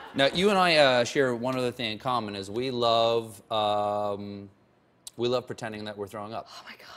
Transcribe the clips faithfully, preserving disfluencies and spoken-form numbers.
Now, you and I uh, share one other thing in common is we love, um, we love pretending that we're throwing up. Oh, my God.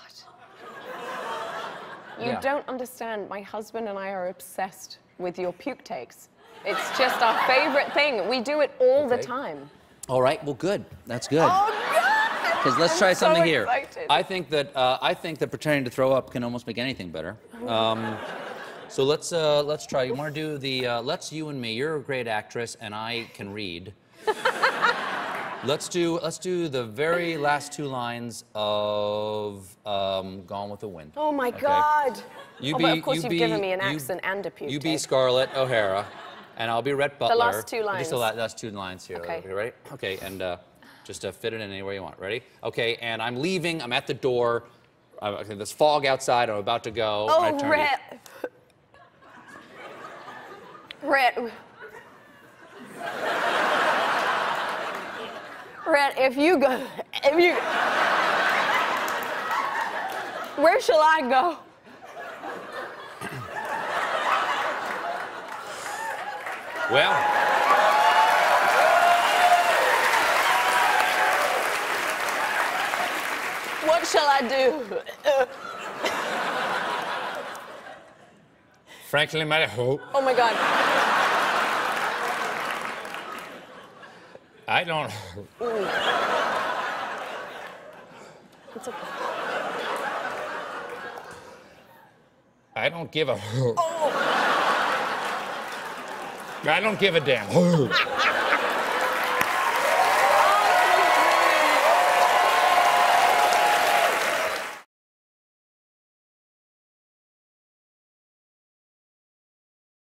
You Yeah. don't understand. My husband and I are obsessed with your puke takes. It's just our favorite thing. We do it all Okay. the time. All right, well, good. That's good. Oh, God! Because let's I'm try so something here. excited. I think that uh, I think that pretending to throw up can almost make anything better. Um, so let's uh, let's try. You want to do the uh, let's you and me. You're a great actress, and I can read. let's do let's do the very last two lines of um, Gone with the Wind. Oh, my okay? God. You oh, be, but of course you you've be, given me an you- accent and a puke You be take. Scarlett O'Hara, and I'll be Rhett Butler. last two lines. Just the la last two lines here. Okay. You ready? Okay, and uh, just uh, fit it in anywhere you want. Ready? Okay, and I'm leaving. I'm at the door. Uh, okay, there's fog outside. I'm about to go. and I Oh, turn to you. Rhett. Rhett. Rhett, if you go, if you, where shall I go? Well, What shall I do? frankly, my hope. Oh, my God. I don't. It's okay. I don't give a. Oh. I don't give a damn.